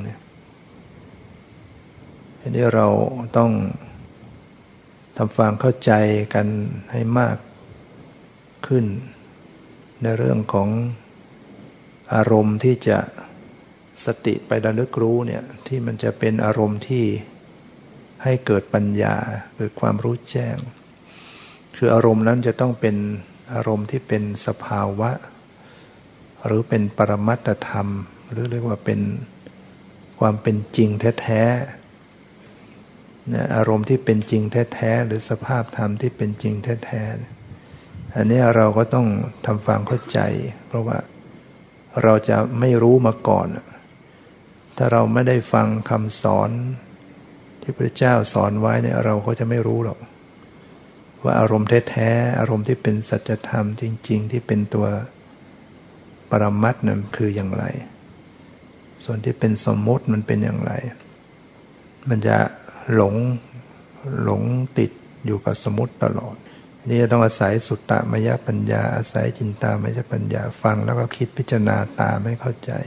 อันนี้เราต้องทำความเข้าใจกันให้มากขึ้นในเรื่องของอารมณ์ที่จะสติไประลึกรู้เนี่ยที่มันจะเป็นอารมณ์ที่ให้เกิดปัญญาเกิดความรู้แจ้งคืออารมณ์นั้นจะต้องเป็นอารมณ์ที่เป็นสภาวะหรือเป็นปรมัตถธรรมหรือเรียกว่าเป็นความเป็นจริงแท้ๆนะอารมณ์ที่เป็นจริงแท้ๆหรือสภาพธรรมที่เป็นจริงแท้ๆอันนี้เราก็ต้องทำความเข้าใจเพราะว่าเราจะไม่รู้มาก่อนถ้าเราไม่ได้ฟังคำสอนที่พระเจ้าสอนไว้เนี่ยเราก็จะไม่รู้หรอกว่าอารมณ์แท้ๆอารมณ์ที่เป็นสัจธรรมจริงๆที่เป็นตัวปรมัตถ์นั้นคืออย่างไรส่วนที่เป็นสมมติมันเป็นอย่างไรมันจะหลงติดอยู่กับสมมติตลอดนี่ต้องอาศัยสุตตมยปัญญาอาศัยจินตามยปัญญาฟังแล้วก็คิดพิจารณาตามให้เข้าใจ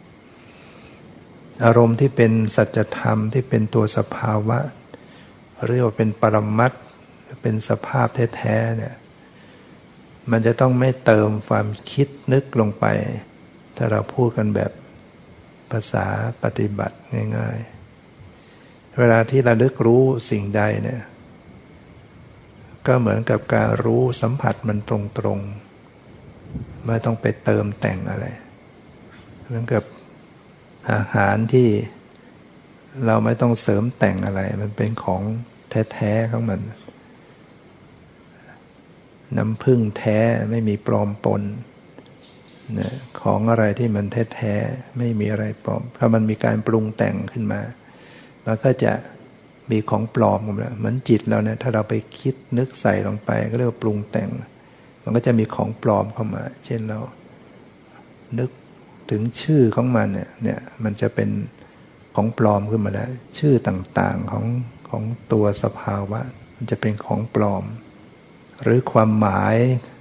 อารมณ์ที่เป็นสัจธรรมที่เป็นตัวสภาวะเรียกว่าเป็นปรมัตถ์เป็นสภาพแท้ๆเนี่ยมันจะต้องไม่เติมความคิดนึกลงไปถ้าเราพูดกันแบบภาษาปฏิบัติง่ายๆเวลาที่เราลึกรู้สิ่งใดเนี่ยก็เหมือนกับการรู้สัมผัสมันตรงๆไม่ต้องไปเติมแต่งอะไรเหมือนกับอาหารที่เราไม่ต้องเสริมแต่งอะไรมันเป็นของแท้ๆของมันน้ำผึ้งแท้ไม่มีปลอมปนนะของอะไรที่มันแท้ๆไม่มีอะไรปลอมถ้ามันมีการปรุงแต่งขึ้นมามันก็จะมีของปลอมกันแล้วเหมือนจิตเราเนี่ยถ้าเราไปคิดนึกใส่ลงไปก็เรียกว่าปรุงแต่งมันก็จะมีของปลอมเข้ามาเช่นเรานึกถึงชื่อของมันเนี่ยมันจะเป็นของปลอมขึ้นมาแล้วชื่อต่างๆของตัวสภาวะมันจะเป็นของปลอมหรือความหมาย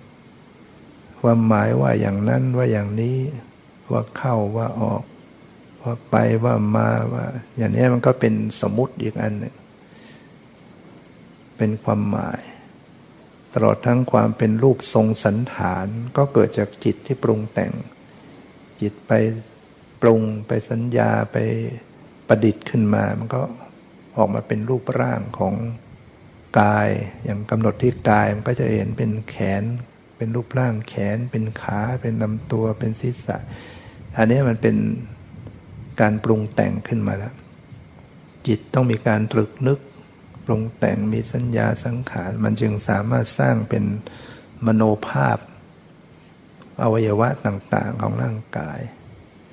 ว่าอย่างนั้นว่าอย่างนี้ว่าเข้าว่าออกว่าไปว่ามาว่าอย่างนี้มันก็เป็นสมมุติอีกอันหนึ่งเป็นความหมายตลอดทั้งความเป็นรูปทรงสันฐานก็เกิดจากจิตที่ปรุงแต่งจิตไปปรุงไปสัญญาไปประดิษฐ์ขึ้นมามันก็ออกมาเป็นรูปร่างของกายอย่างกำหนดที่กายมันก็จะเห็นเป็นแขนเป็นรูปร่างแขนเป็นขาเป็นลำตัวเป็นศีรษะอันนี้มันเป็นการปรุงแต่งขึ้นมาแล้วจิตต้องมีการตรึกนึกปรุงแต่งมีสัญญาสังขารมันจึงสามารถสร้างเป็นมโนภาพอวัยวะต่างๆของร่างกาย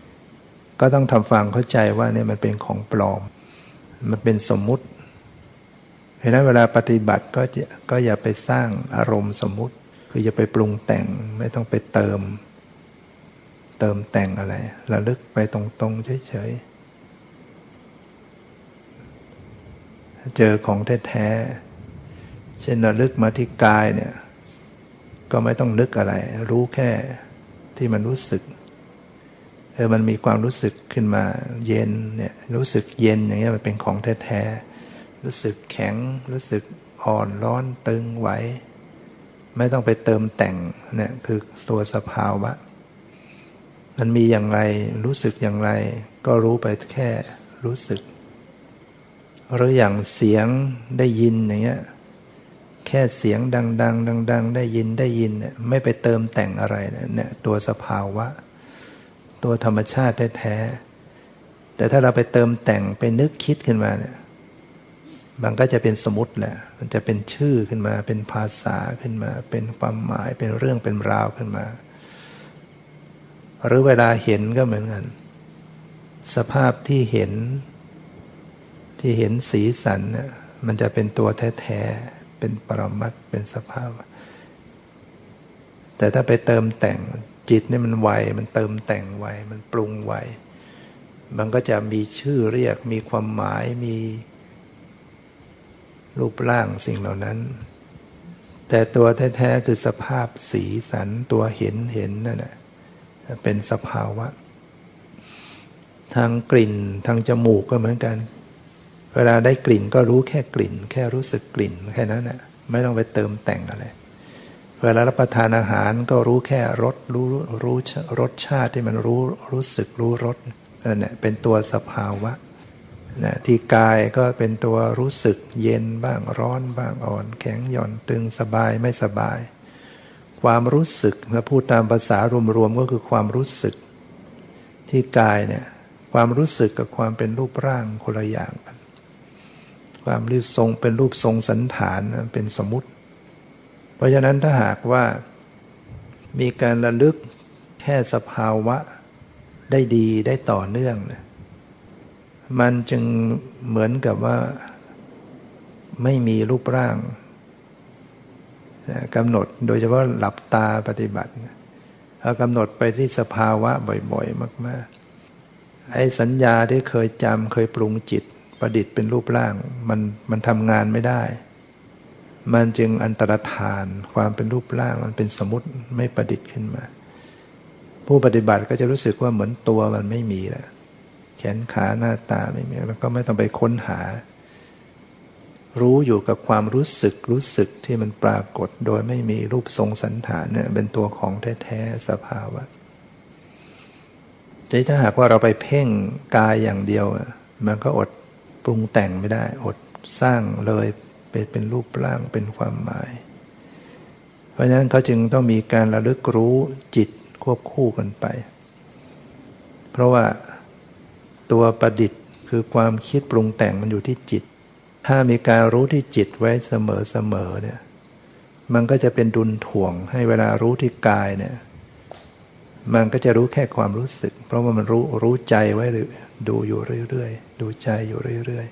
ก็ต้องทำความเข้าใจว่าเนี่ยมันเป็นของปลอมมันเป็นสมมุติเพราะนั้นเวลาปฏิบัติก็อย่าไปสร้างอารมณ์สมมุติคืออย่าไปปรุงแต่งไม่ต้องไปเติมแต่งอะไรระลึกไปตรงๆเฉยๆเจอของแท้ๆเช่นระลึกมาที่กายเนี่ยก็ไม่ต้องนึกอะไรรู้แค่ที่มันรู้สึกมันมีความรู้สึกขึ้นมาเย็นเนี่ยรู้สึกเย็นอย่างเงี้ยมันเป็นของแท้ๆรู้สึกแข็งรู้สึกอ่อนร้อนตึงไหวไม่ต้องไปเติมแต่งเนี่ยคือตัวสภาวะมันมีอย่างไรรู้สึกอย่างไรก็รู้ไปแค่รู้สึกหรืออย่างเสียงได้ยินอย่างเงี้ยแค่เสียงดังๆดังๆได้ยินเนี่ยไม่ไปเติมแต่งอะไรเนี่ยตัวสภาวะตัวธรรมชาติแท้ๆแต่ถ้าเราไปเติมแต่งไปนึกคิดขึ้นมาเนี่ยมันก็จะเป็นสมมุติแหละมันจะเป็นชื่อขึ้นมาเป็นภาษาขึ้นมาเป็นความหมายเป็นเรื่องเป็นราวขึ้นมาหรือเวลาเห็นก็เหมือนกันสภาพที่เห็นสีสันเนี่ยมันจะเป็นตัวแท้ๆเป็นปรมัตถ์เป็นสภาพแต่ถ้าไปเติมแต่งจิตนี่มันไวมันเติมแต่งไวมันปรุงไวมันก็จะมีชื่อเรียกมีความหมายมีรูปร่างสิ่งเหล่านั้นแต่ตัวแท้ๆคือสภาพสีสันตัวเห็นนั่นแหละเป็นสภาวะทางกลิ่นทางจมูกก็เหมือนกันเวลาได้กลิ่นก็รู้แค่กลิ่นแค่รู้สึกกลิ่นแค่นั้นแหละไม่ต้องไปเติมแต่งอะไรเวลารับประทานอาหารก็รู้แค่รสรู้รสชาติที่มันรู้สึกรู้รสนั่นแหละเป็นตัวสภาวะนะที่กายก็เป็นตัวรู้สึกเย็นบ้างร้อนบ้างอ่อนแข็งหย่อนตึงสบายไม่สบายความรู้สึกถ้าพูดตามภาษารวมๆก็คือความรู้สึกที่กายเนี่ยความรู้สึกกับความเป็นรูปร่างคนละอย่างกันความรูปทรงเป็นรูปทรงสันฐานเป็นสมมุติเพราะฉะนั้นถ้าหากว่ามีการระลึกแค่สภาวะได้ดีได้ต่อเนื่องมันจึงเหมือนกับว่าไม่มีรูปร่างกำหนดโดยเฉพาะหลับตาปฏิบัติเอากำหนดไปที่สภาวะบ่อยๆมากๆไอ้สัญญาที่เคยจำเคยปรุงจิตประดิษฐ์เป็นรูปร่างมันทำงานไม่ได้มันจึงอันตรธานความเป็นรูปร่างมันเป็นสมมุติไม่ประดิษฐ์ขึ้นมาผู้ปฏิบัติก็จะรู้สึกว่าเหมือนตัวมันไม่มีแล้วแขนขาหน้าตาไม่มีแล้วก็ไม่ต้องไปค้นหารู้อยู่กับความรู้สึกที่มันปรากฏโดยไม่มีรูปทรงสันฐานเนี่ยเป็นตัวของแท้ๆสภาวะแต่ถ้าหากว่าเราไปเพ่งกายอย่างเดียวมันก็อดปรุงแต่งไม่ได้อดสร้างเลยเป็นรูปร่างเป็นความหมายเพราะฉะนั้นเขาจึงต้องมีการระลึกรู้จิตควบคู่กันไปเพราะว่าตัวประดิษฐ์คือความคิดปรุงแต่งมันอยู่ที่จิตถ้ามีการรู้ที่จิตไว้เสมอเนี่ยมันก็จะเป็นดุลถ่วงให้เวลารู้ที่กายเนี่ยมันก็จะรู้แค่ความรู้สึกเพราะว่ามันรู้ใจไว้ดูอยู่เรื่อยๆดูใจอยู่เรื่อย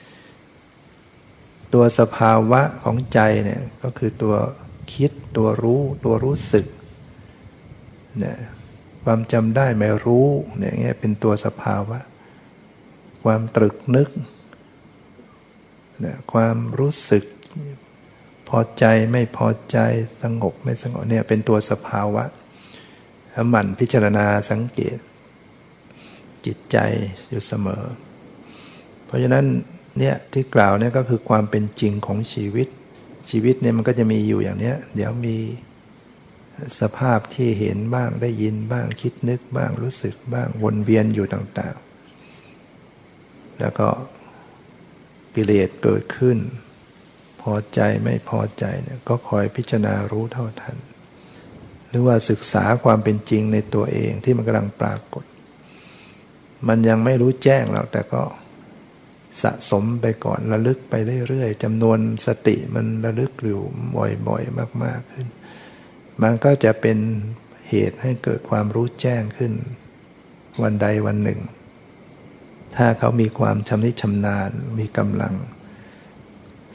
ๆตัวสภาวะของใจเนี่ยก็คือตัวคิดตัวรู้สึกเนี่ยความจำได้ไม่รู้เนี่ยอย่างเงี้ยเป็นตัวสภาวะความตรึกนึกเนี่ยความรู้สึกพอใจไม่พอใจสงบไม่สงบเนี่ยเป็นตัวสภาวะหมั่นพิจารณาสังเกตจิตใจอยู่เสมอเพราะฉะนั้นเนี่ยที่กล่าวเนี่ยก็คือความเป็นจริงของชีวิตเนี่ยมันก็จะมีอยู่อย่างเนี้ยเดี๋ยวมีสภาพที่เห็นบ้างได้ยินบ้างคิดนึกบ้างรู้สึกบ้างวนเวียนอยู่ต่างๆแล้วก็กิเลสเกิดขึ้นพอใจไม่พอใจเนี่ยก็คอยพิจารณารู้เท่าทันหรือว่าศึกษาความเป็นจริงในตัวเองที่มันกำลังปรากฏมันยังไม่รู้แจ้งหรอกแต่ก็สะสมไปก่อนระลึกไปเรื่อยๆจำนวนสติมันระลึกอยู่บ่อยๆมากๆขึ้นมันก็จะเป็นเหตุให้เกิดความรู้แจ้งขึ้นวันใดวันหนึ่งถ้าเขามีความชำนิชำนาญมีกำลัง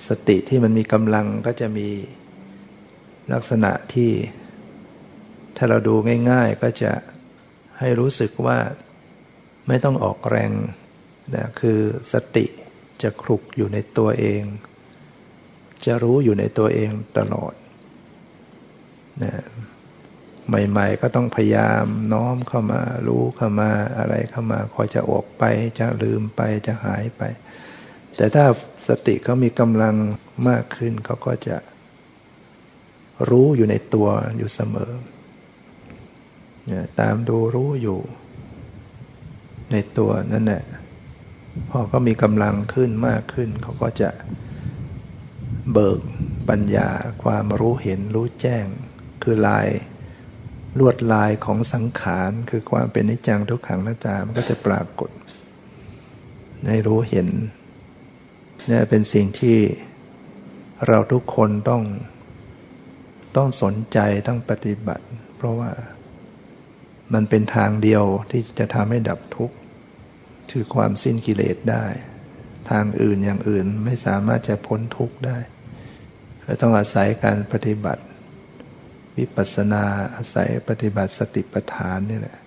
สติที่มันมีกำลังก็จะมีลักษณะที่ถ้าเราดูง่ายๆก็จะให้รู้สึกว่าไม่ต้องออกแรงนะคือสติจะคลุกอยู่ในตัวเองจะรู้อยู่ในตัวเองตลอดนะใหม่ๆก็ต้องพยายามน้อมเข้ามารู้เข้ามาอะไรเข้ามาคอยจะออกไปจะลืมไปจะหายไปแต่ถ้าสติเขามีกำลังมากขึ้นเขาก็จะรู้อยู่ในตัวอยู่เสมอตามดูรู้อยู่ในตัวนั่นแหละพอก็มีกำลังขึ้นมากขึ้นเขาก็จะเบิกปัญญาความรู้เห็นรู้แจ้งคือลวดลายของสังขารคือความเป็นนิจจังทุกขังอนัตตามันก็จะปรากฏให้รู้เห็นนี่เป็นสิ่งที่เราทุกคนต้องสนใจต้องปฏิบัติเพราะว่ามันเป็นทางเดียวที่จะทำให้ดับทุกข์คือความสิ้นกิเลสได้ทางอื่นอย่างอื่นไม่สามารถจะพ้นทุกข์ได้ก็ต้องอาศัยการปฏิบัติวิปัสสนาอาศัยปฏิบัติสติปัฏฐานนี่แหละ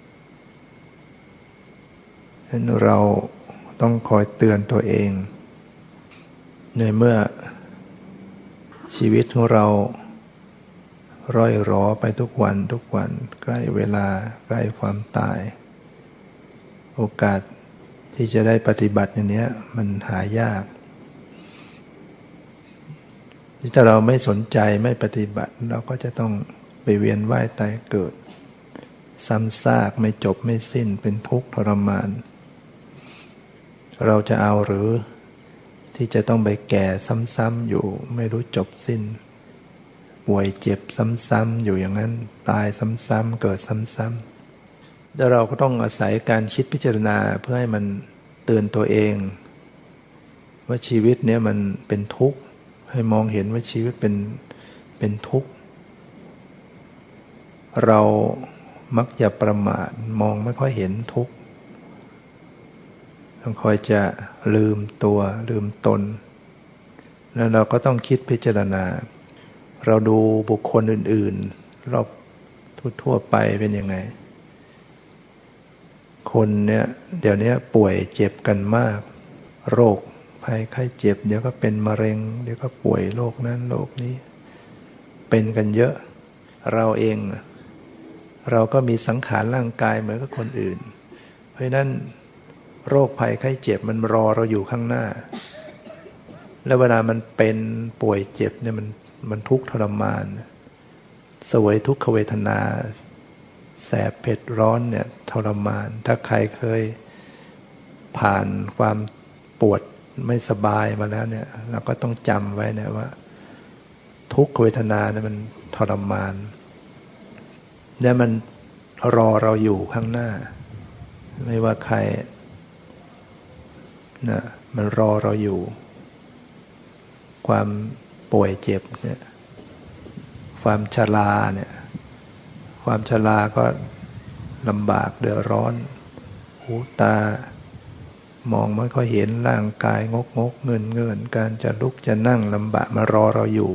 ฉะนั้นเราต้องคอยเตือนตัวเองในเมื่อชีวิตของเราร่อยหรอไปทุกวันใกล้เวลาใกล้ความตายโอกาสที่จะได้ปฏิบัติอย่างนี้มันหายากถ้าเราไม่สนใจไม่ปฏิบัติเราก็จะต้องไปเวียนว่ายตายเกิดซ้ำซากไม่จบไม่สิ้นเป็นทุกข์ทรมานเราจะเอาหรือที่จะต้องไปแก่ซ้ำๆอยู่ไม่รู้จบสิ้นป่วยเจ็บซ้ำๆอยู่อย่างนั้นตายซ้ำๆเกิดซ้ำๆแล้วเราก็ต้องอาศัยการคิดพิจารณาเพื่อให้มันเตือนตัวเองว่าชีวิตเนี้ยมันเป็นทุกข์ให้มองเห็นว่าชีวิตเป็นทุกข์เรามักจะประมาทมองไม่ค่อยเห็นทุกข์ต้องคอยจะลืมตัวลืมตนแล้วเราก็ต้องคิดพิจารณาเราดูบุคคลอื่นๆรอบทั่วไปเป็นยังไงคนเนี่ยเดี๋ยวนี้ป่วยเจ็บกันมากโรคภัยไข้เจ็บเดี๋ยวก็เป็นมะเร็งเดี๋ยวก็ป่วยโรคนั้นโรคนี้เป็นกันเยอะเราเองเราก็มีสังขารร่างกายเหมือนกับคนอื่นเพราะนั้นโรคภัยไข้เจ็บมันรอเราอยู่ข้างหน้าแล้วเวลามันเป็นป่วยเจ็บเนี่ยมันทุกข์ทรมานสวยทุกขเวทนาแสบเผ็ดร้อนเนี่ยทรมานถ้าใครเคยผ่านความปวดไม่สบายมาแล้วเนี่ยเราก็ต้องจำไว้นะว่าทุกขเวทนาเนี่ยมันทรมานและมันรอเราอยู่ข้างหน้าไม่ว่าใครนะมันรอเราอยู่ความป่วยเจ็บเนี่ยความชราเนี่ยความชราก็ลำบากเดือดร้อนหูตามองไม่ค่อยเห็นร่างกายงกเงินการจะลุกจะนั่งลำบากมารอเราอยู่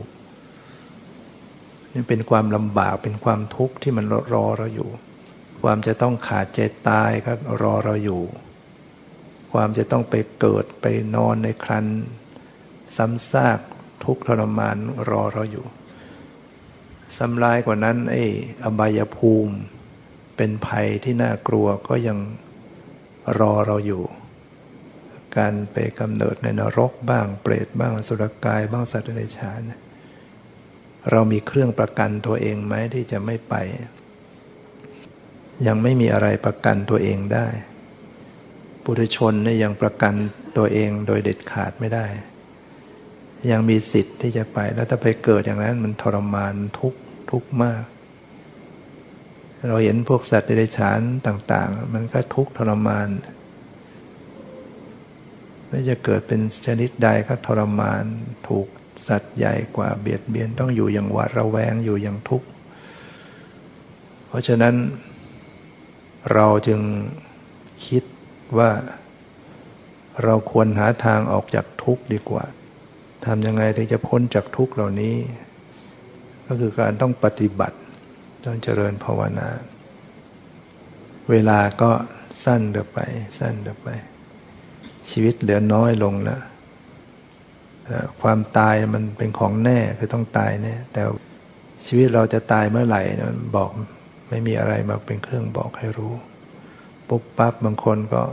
นี่เป็นความลำบากเป็นความทุกข์ที่มันรอเราอยู่ความจะต้องขาดใจตายก็รอเราอยู่ความจะต้องไปเกิดไปนอนในครรภ์ซ้ำซากทุกข์ทรมานรอเราอยู่ซ้ำร้ายกว่านั้นอบายภูมิเป็นภัยที่น่ากลัวก็ยังรอเราอยู่การไปกำเนิดในนรกบ้างเปรตบ้างอสุรกายบ้างสัตว์เดรัจฉานเรามีเครื่องประกันตัวเองไหมที่จะไม่ไปยังไม่มีอะไรประกันตัวเองได้ปุถุชนเนี่ยยังประกันตัวเองโดยเด็ดขาดไม่ได้ยังมีสิทธิ์ที่จะไปแล้วถ้าไปเกิดอย่างนั้นมันทรมานทุกข์มากเราเห็นพวกสัตว์เดรัจฉานต่างๆมันก็ทุกข์ทรมานไม่จะเกิดเป็นชนิดใดก็ทรมานถูกสัตว์ใหญ่กว่าเบียดเบียนต้องอยู่อย่างหวาดระแวงอยู่อย่างทุกข์เพราะฉะนั้นเราจึงคิดว่าเราควรหาทางออกจากทุกข์ดีกว่าทำยังไงถึงจะพ้นจากทุกข์เหล่านี้ก็คือการต้องปฏิบัติต้องเจริญภาวนาเวลาก็สั้นเดินไปสั้นเดินไปชีวิตเหลือน้อยลงแล้วความตายมันเป็นของแน่คือต้องตายแน่แต่ชีวิตเราจะตายเมื่อไหร่มันบอกไม่มีอะไรมาเป็นเครื่องบอกให้รู้ปุ๊บปั๊บบางคนก็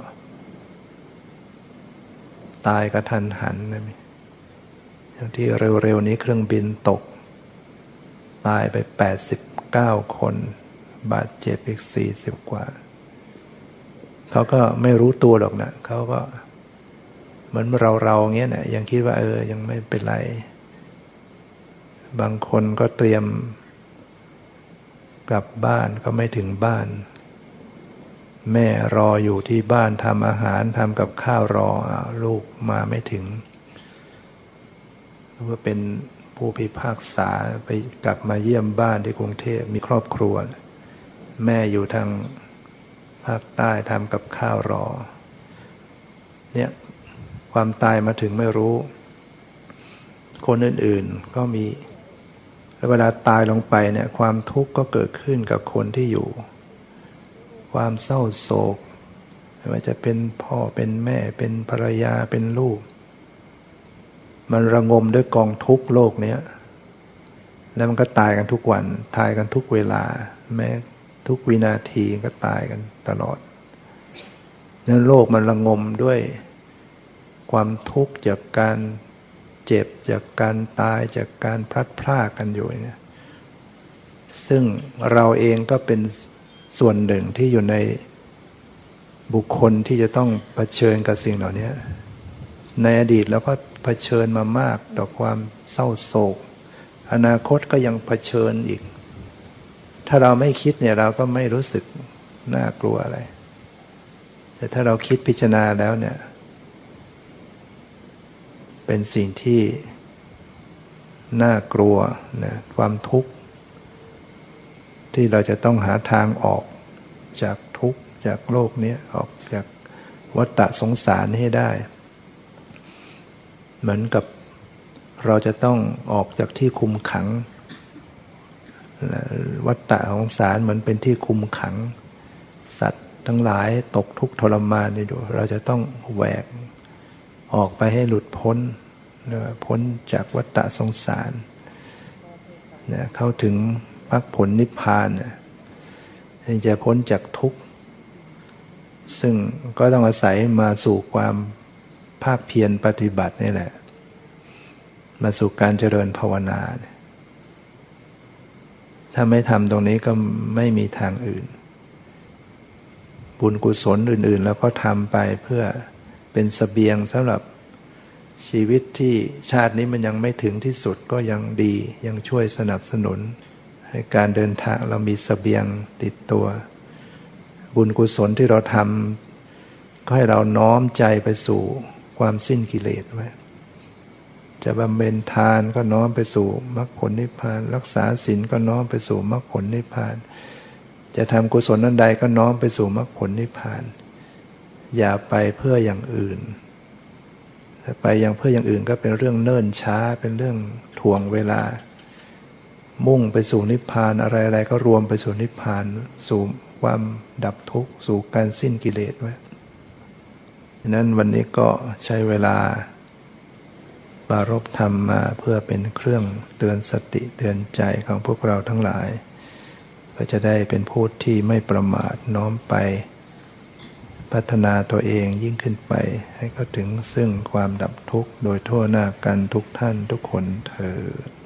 ตายกระทันหันนะอย่างที่เร็วๆนี้เครื่องบินตกตายไป89 คนบาดเจ็บอีก40 กว่าเขาก็ไม่รู้ตัวหรอกนะเขาก็เหมือนเราเงี้ยนะยังคิดว่ายังไม่เป็นไรบางคนก็เตรียมกลับบ้านก็ไม่ถึงบ้านแม่รออยู่ที่บ้านทำอาหารทำกับข้าวรอลูกมาไม่ถึงหรือว่าเป็นผู้พิพากษาไปกลับมาเยี่ยมบ้านที่กรุงเทพมีครอบครัวแม่อยู่ทางภาคใต้ทำกับข้าวรอเนี่ยความตายมาถึงไม่รู้คนอื่นๆก็มีเวลาตายลงไปเนี่ยความทุกข์ก็เกิดขึ้นกับคนที่อยู่ความเศร้าโศกไม่ว่าจะเป็นพ่อเป็นแม่เป็นภรรยาเป็นลูกมันระงมด้วยกองทุกข์โลกนี้แล้วมันก็ตายกันทุกวันตายกันทุกเวลาแม้ทุกวินาทีก็ตายกันตลอดนั้นโลกมันระงมด้วยความทุกข์จากการเจ็บจากการตายจากการพลัดพรากกันอยู่เนี่ยซึ่งเราเองก็เป็นส่วนหนึ่งที่อยู่ในบุคคลที่จะต้องเผชิญกับสิ่งเหล่านี้ในอดีตเราก็เผชิญมามากต่อความเศร้าโศกอนาคตก็ยังเผชิญอีกถ้าเราไม่คิดเนี่ยเราก็ไม่รู้สึกน่ากลัวอะไรแต่ถ้าเราคิดพิจารณาแล้วเนี่ยเป็นสิ่งที่น่ากลัวนะความทุกข์ที่เราจะต้องหาทางออกจากทุกข์จากโลกนี้ออกจากวัฏฏะสงสารนี้ให้ได้เหมือนกับเราจะต้องออกจากที่คุมขังวัฏฏะสงสารเหมือนเป็นที่คุมขังสัตว์ทั้งหลายตกทุกข์ทรมานอยู่เราจะต้องแหวกออกไปให้หลุดพ้นพ้นจากวัฏฏะสงสารเข้าถึงมรรคผลนิพพานจะพ้นจากทุกข์ซึ่งก็ต้องอาศัยมาสู่ความภาคเพียรปฏิบัตินี่แหละมาสู่การเจริญภาวนาถ้าไม่ทำตรงนี้ก็ไม่มีทางอื่นบุญกุศลอื่นๆแล้วก็ทำไปเพื่อเป็นเสบียงสำหรับชีวิตที่ชาตินี้มันยังไม่ถึงที่สุดก็ยังดียังช่วยสนับสนุนให้การเดินทางเรามีเสบียงติดตัวบุญกุศลที่เราทำก็ให้เราน้อมใจไปสู่ความสิ้นกิเลสไว้จะบำเพ็ญทานก็น้อมไปสู่มรรคผลนิพพานรักษาศีลก็น้อมไปสู่มรรคผลนิพพานจะทำกุศลนั้นใดก็น้อมไปสู่มรรคผลนิพพานอย่าไปเพื่ออย่างอื่นไปอย่างเพื่ออย่างอื่นก็เป็นเรื่องเนิ่นช้าเป็นเรื่องถ่วงเวลามุ่งไปสู่นิพพานอะไรๆก็รวมไปสู่นิพพานสู่ความดับทุกข์สู่การสิ้นกิเลสไว้ฉะนั้นวันนี้ก็ใช้เวลาปรารภธรรมมาเพื่อเป็นเครื่องเตือนสติเตือนใจของพวกเราทั้งหลายเพื่อจะได้เป็นผู้ที่ไม่ประมาทน้อมไปพัฒนาตัวเองยิ่งขึ้นไปให้เข้าถึงซึ่งความดับทุกข์โดยทั่วหน้ากันทุกท่านทุกคนเถิด